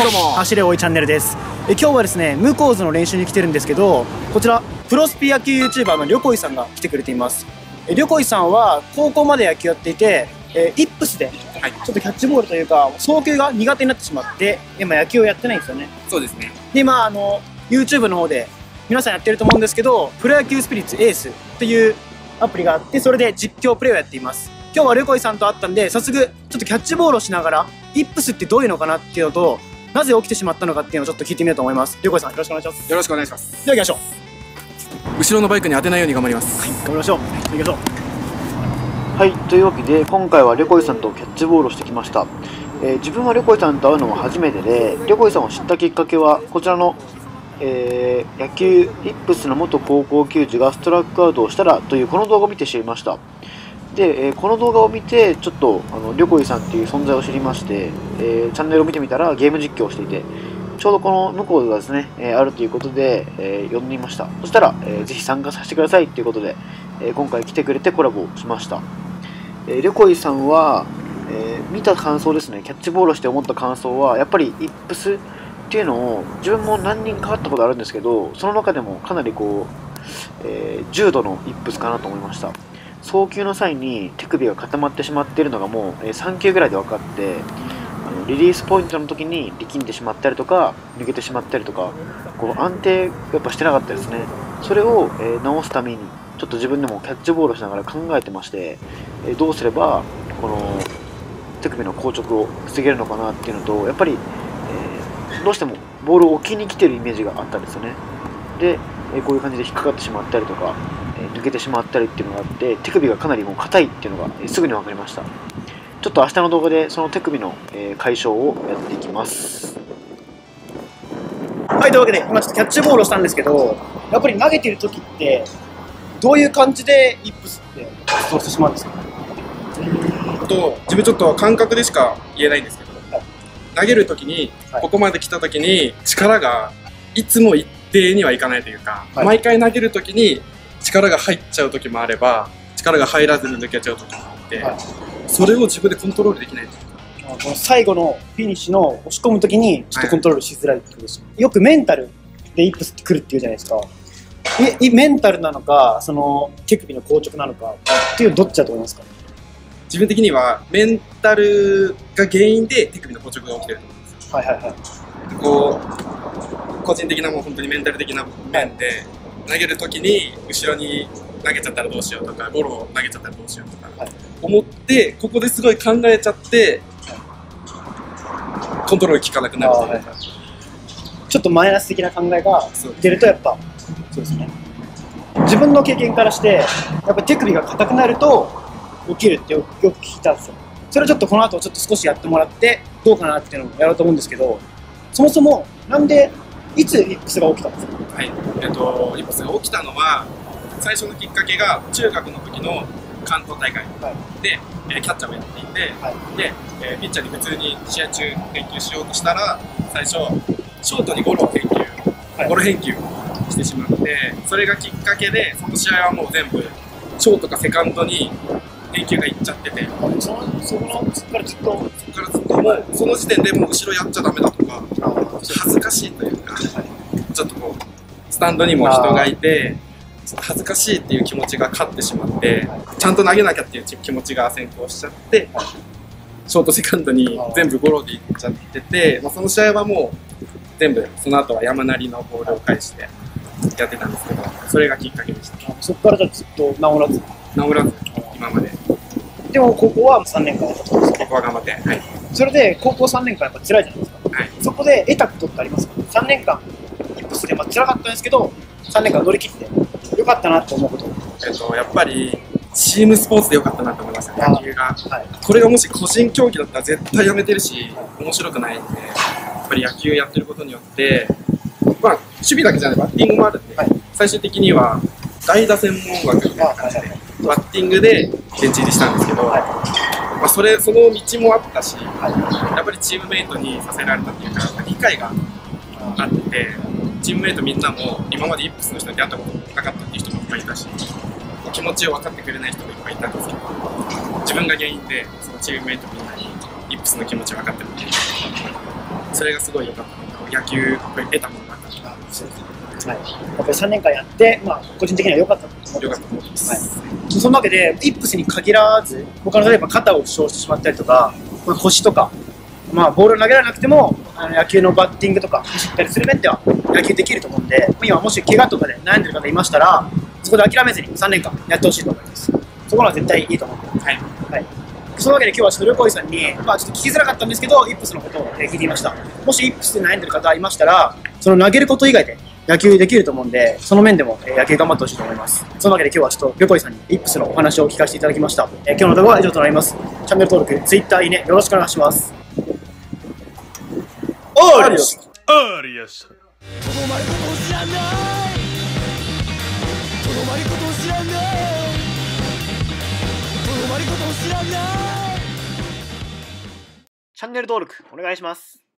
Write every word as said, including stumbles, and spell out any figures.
どうも走れおいチャンネルです。え今日はですね、向こう図の練習に来てるんですけど、こちらプロスピ野球 ユーチューバー のりょこいさんが来てくれています。えりょこいさんは高校まで野球やっていて、えイップスでちょっとキャッチボールというか送球が苦手になってしまって今野球をやってないんですよね。 そうですね。 でまああの YouTube の方で皆さんやってると思うんですけど、プロ野球スピリッツエースっていうアプリがあって、それで実況プレイをやっています。今日はりょこいさんと会ったんで、早速ちょっとキャッチボールをしながらイップスってどういうのかなっていうのと、なぜ起きてしまったのかっていうのをちょっと聞いてみようと思います。りょこいさん、よろしくお願いします。 よろしくお願いします。 では行きましょう。 後ろのバイクに当てないように頑張ります。 はい、頑張りましょう。行きましょう。はい、というわけで今回はりょこいさんとキャッチボールをしてきました。えー、自分はりょこいさんと会うのも初めてで、りょこいさんを知ったきっかけはこちらの、えー、野球イップスの元高校球児がストラックアウトをしたらというこの動画を見て知りました。で、えー、この動画を見てちょっとあのりょこいさんっていう存在を知りまして、えー、チャンネルを見てみたらゲーム実況をしていて、ちょうどこの向こうがですね、えー、あるということで、えー、呼んでみました。そしたら、えー、ぜひ参加させてくださいということで、えー、今回来てくれてコラボをしました。えー、りょこいさんは、えー、見た感想ですね、キャッチボールをして思った感想は、やっぱりイップスっていうのを自分も何人かかったことあるんですけど、その中でもかなりこう、えー、重度のイップスかなと思いました。送球の際に手首が固まってしまっているのがもうさん球ぐらいで分かって、あのリリースポイントの時に力んでしまったりとか抜けてしまったりとか、こう安定やっぱしてなかったですね。それを、えー、直すためにちょっと自分でもキャッチボールをしながら考えてまして、えー、どうすればこの手首の硬直を防げるのかなっていうのと、やっぱり、えー、どうしてもボールを置きに来てるイメージがあったんですよね。で、えー、こういう感じで引っかかってしまったりとか、抜けてしまったりっていうのがあって、手首がかなりもう硬いっていうのがすぐに分かりました。ちょっと明日の動画でその手首の解消をやっていきます。はい、というわけで今ちょっとキャッチボールをしたんですけど、やっぱり投げてる時ってどういう感じでイップスって発動してしまうんですか？ と自分ちょっと感覚でしか言えないんですけど、はい、投げる時に、はい、ここまで来た時に力がいつも一定にはいかないというか、はい、毎回投げる時に力が入っちゃう時もあれば力が入らずに抜けちゃう時もあって、はい、それを自分でコントロールできないというか、 この最後のフィニッシュの押し込む時にちょっとコントロールしづらいってことです、はい、よくメンタルでイップスってくるっていうじゃないですか。えメンタルなのかその手首の硬直なのかっていうどっちだと思いますか？ 自分的にはメンタルが原因で手首の硬直が起きてると思うんですよ。はいはいはい。こう個人的なもう本当にメンタル的な面で、投げるときに後ろに投げちゃったらどうしようとか、ゴロを投げちゃったらどうしようとか思って、ここですごい考えちゃってコントロール効かなくなるというか、はいはい、 ちょっとマイナス的な考えが出るとやっぱそうですね。自分の経験からしてやっぱ手首が硬くなると起きるってよく聞いたんですよ。それをちょっとこの後ちょっと少しやってもらってどうかなっていうのをやろうと思うんですけど、そもそもなんでいつイップスが起きたんですか？ はい、えっと、イップスが起きたのは最初のきっかけが中学の時の関東大会で、はい、キャッチャーをやっていて、はい、で、えー、ピッチャーに普通に試合中返球しようとしたら最初ショートにゴロを返球、はい、ゴロ返球してしまって、それがきっかけでその試合はもう全部ショートかセカンドに返球がいっちゃってて、 そのそこのそこからずっとそこからずっともうその時点でもう後ろやっちゃダメだとか恥ずかしいというか、はい、ちょっとこうスタンドにも人がいてちょっと恥ずかしいっていう気持ちが勝ってしまって、ちゃんと投げなきゃっていう気持ちが先行しちゃって、ショートセカンドに全部ゴロでいっちゃってて、まあ、その試合はもう全部その後は山なりのボールを返してやってたんですけど、それがきっかけでした。 そこからじゃずっと治らず治らず今まで。 でも高校はさんねんかんやったんですか？ ここは頑張って、はい、それで高校さんねんかんやっぱ辛いじゃないですか、はい、そこで得たことってありますか？さんねんかんイップスでまあ辛かったんですけどさんねんかん乗り切ってよかったなと思うこと。 えっとやっぱりチームスポーツでよかったなと思いました、野球が、はい、これがもし個人競技だったら絶対やめてるし、はい、面白くないんで、やっぱり野球やってることによってまあ守備だけじゃないバッティングもあるんで、はい、最終的には代打専門枠みたいな感じでバッティングでベンチ入りしたんですけど、はい、まあ、それその道もあったし、はい、やっぱりチームメイトにさせられたっていうか理解があって、チームメイトみんなも今までイップスの人に出会ったことなかったっていう人もいっぱいいたし、気持ちを分かってくれない人もいっぱいいたんですけど、自分が原因でそのチームメイトみんなにイップスの気持ちを分かってもらって、 それがすごい良かった。野球やっぱり得たものがあったから、そうはい、やっぱりさんねんかんやって、まあ、個人的には良かったと思良かったと思います。 はい、そのわけで、イップスに限らず、他の例えば肩を負傷してしまったりとか、腰とか、まあ、ボールを投げられなくても、あの野球のバッティングとか走ったりする面では野球できると思うんで、今もし怪我とかで悩んでる方いましたら、そこで諦めずにさんねんかんやってほしいと思います。そこは絶対いいと思う。はい。はい。そのわけで今日はちょっと横井さんに、まあちょっと聞きづらかったんですけど、イップスのことを聞いてみました。もしイップスで悩んでる方いましたら、その投げること以外で野球できると思うんで、その面でも野球頑張ってほしいと思います。そのわけで今日はちょっと横井さんにイップスのお話を聞かせていただきました。えー、今日の動画は以上となります。チャンネル登録、Twitter、いいね、よろしくお願いします。オーリスありやした。 とどまることを知らないとどまることを知らないとどまることを知らないチャンネル登録お願いします。